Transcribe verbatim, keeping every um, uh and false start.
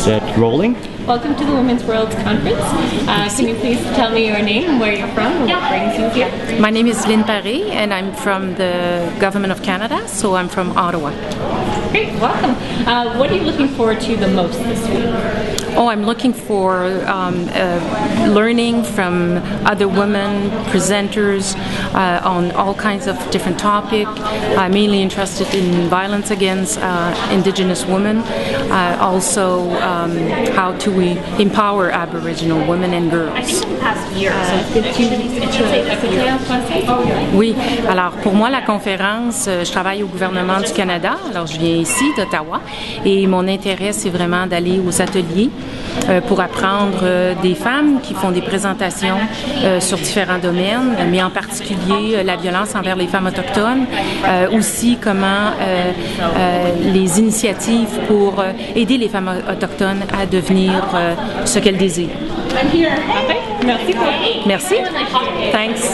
Set rolling. Welcome to the Women's World Conference. Uh, can you please tell me your name, where you're from, and what brings you here? My name is Lynn Paré, and I'm from the Government of Canada, so I'm from Ottawa. Great, welcome. Uh, what are you looking forward to the most this week? Oh, I'm looking for um, uh, learning from other women presenters uh, on all kinds of different topics. I'm mainly interested in violence against uh, Indigenous women, uh, also um, how to we empower Aboriginal women and girls. Oui, alors pour moi la conférence, je travaille au gouvernement du Canada, alors je viens ici d'Ottawa et mon intérêt c'est vraiment d'aller aux ateliers Euh, pour apprendre euh, des femmes qui font des présentations euh, sur différents domaines, mais en particulier euh, la violence envers les femmes autochtones, euh, aussi comment euh, euh, les initiatives pour euh, aider les femmes autochtones à devenir euh, ce qu'elles désirent. Merci. Merci. Thanks.